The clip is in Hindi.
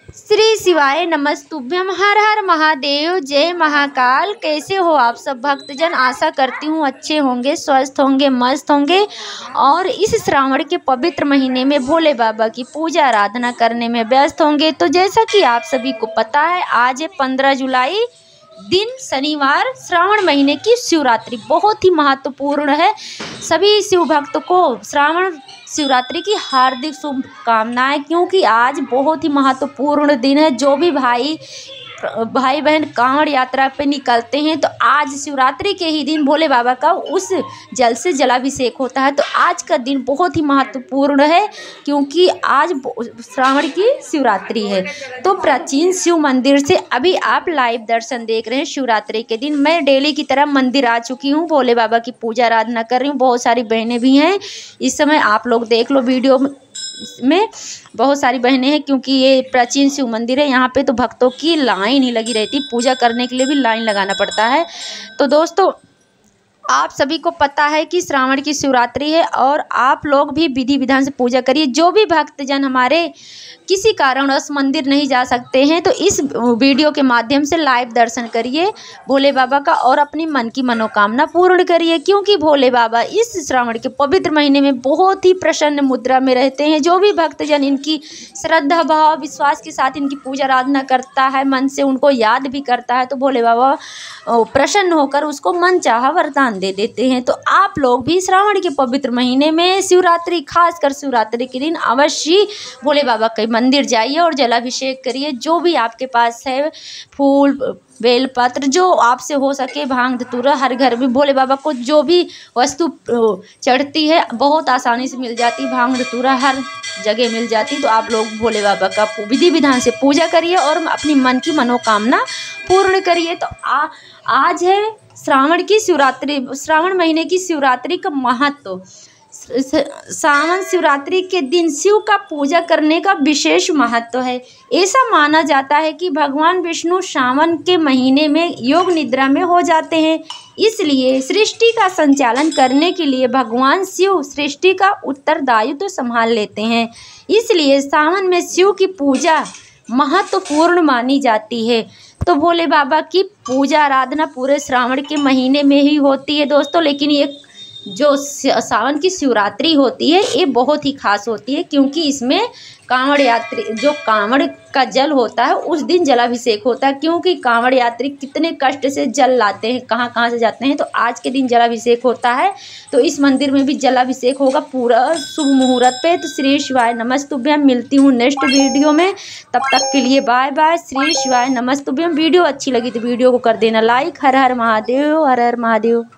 श्री शिवाय नमस्तुभ्यम। हर हर महादेव, जय महाकाल। कैसे हो आप सब भक्तजन? आशा करती हूँ अच्छे होंगे, स्वस्थ होंगे, मस्त होंगे और इस श्रावण के पवित्र महीने में भोले बाबा की पूजा आराधना करने में व्यस्त होंगे। तो जैसा कि आप सभी को पता है, आज है 15 जुलाई, दिन शनिवार, श्रावण महीने की शिवरात्रि बहुत ही महत्वपूर्ण है। सभी शिव भक्तों को श्रावण शिवरात्रि की हार्दिक शुभकामनाएं, क्योंकि आज बहुत ही महत्वपूर्ण दिन है। जो भी भाई बहन कांवड़ यात्रा पे निकलते हैं तो आज शिवरात्रि के ही दिन भोले बाबा का उस जल से जलाभिषेक होता है। तो आज का दिन बहुत ही महत्वपूर्ण है, क्योंकि आज श्रावण की शिवरात्रि है। तो प्राचीन शिव मंदिर से अभी आप लाइव दर्शन देख रहे हैं। शिवरात्रि के दिन मैं डेली की तरह मंदिर आ चुकी हूँ, भोले बाबा की पूजा आराधना कर रही हूँ। बहुत सारी बहनें भी हैं इस समय, आप लोग देख लो वीडियो में बहुत सारी बहनें हैं, क्योंकि ये प्राचीन शिव मंदिर है। यहाँ पे तो भक्तों की लाइन ही लगी रहती, पूजा करने के लिए भी लाइन लगाना पड़ता है। तो दोस्तों, आप सभी को पता है कि श्रावण की शिवरात्रि है और आप लोग भी विधि विधान से पूजा करिए। जो भी भक्तजन हमारे किसी कारणवश मंदिर नहीं जा सकते हैं तो इस वीडियो के माध्यम से लाइव दर्शन करिए भोले बाबा का और अपनी मन की मनोकामना पूर्ण करिए, क्योंकि भोले बाबा इस श्रावण के पवित्र महीने में बहुत ही प्रसन्न मुद्रा में रहते हैं। जो भी भक्तजन इनकी श्रद्धा भाव विश्वास के साथ इनकी पूजा आराधना करता है, मन से उनको याद भी करता है, तो भोले बाबा प्रसन्न होकर उसको मन चाहा वरदान दे देते हैं। तो आप लोग भी श्रावण के पवित्र महीने में शिवरात्रि, खासकर शिवरात्रि के दिन अवश्य भोले बाबा के मंदिर जाइए और जलाभिषेक करिए। जो भी आपके पास है, फूल बेलपत्र, जो आपसे हो सके, भांग धतूरा, हर घर में भोले बाबा को जो भी वस्तु चढ़ती है बहुत आसानी से मिल जाती है। भांग धतूरा हर जगह मिल जाती, तो आप लोग भोले बाबा का विधि विधान से पूजा करिए और अपनी मन की मनोकामना पूर्ण करिए। तो आज है श्रावण की शिवरात्रि, श्रावण महीने की शिवरात्रि का महत्व। सावन शिवरात्रि के दिन शिव का पूजा करने का विशेष महत्व है। ऐसा माना जाता है कि भगवान विष्णु सावन के महीने में योग निद्रा में हो जाते हैं, इसलिए सृष्टि का संचालन करने के लिए भगवान शिव सृष्टि का उत्तरदायित्व संभाल लेते हैं। इसलिए सावन में शिव की पूजा महत्वपूर्ण मानी जाती है। तो भोले बाबा की पूजा आराधना पूरे श्रावण के महीने में ही होती है दोस्तों। लेकिन ये जो सावन की शिवरात्रि होती है ये बहुत ही खास होती है, क्योंकि इसमें कांवड़ यात्री, जो कांवड़ का जल होता है उस दिन जलाभिषेक होता है। क्योंकि कांवड़ यात्री कितने कष्ट से जल लाते हैं, कहाँ कहाँ से जाते हैं, तो आज के दिन जलाभिषेक होता है। तो इस मंदिर में भी जलाभिषेक होगा पूरा शुभ मुहूर्त पे। तो श्री शिवाय नमस्तुभ्यम। मिलती हूँ नेक्स्ट वीडियो में, तब तक के लिए बाय बाय। श्री शिवाय नमस्तुभ्यम। वीडियो अच्छी लगी तो वीडियो को कर देना लाइक। हर हर महादेव, हर हर महादेव।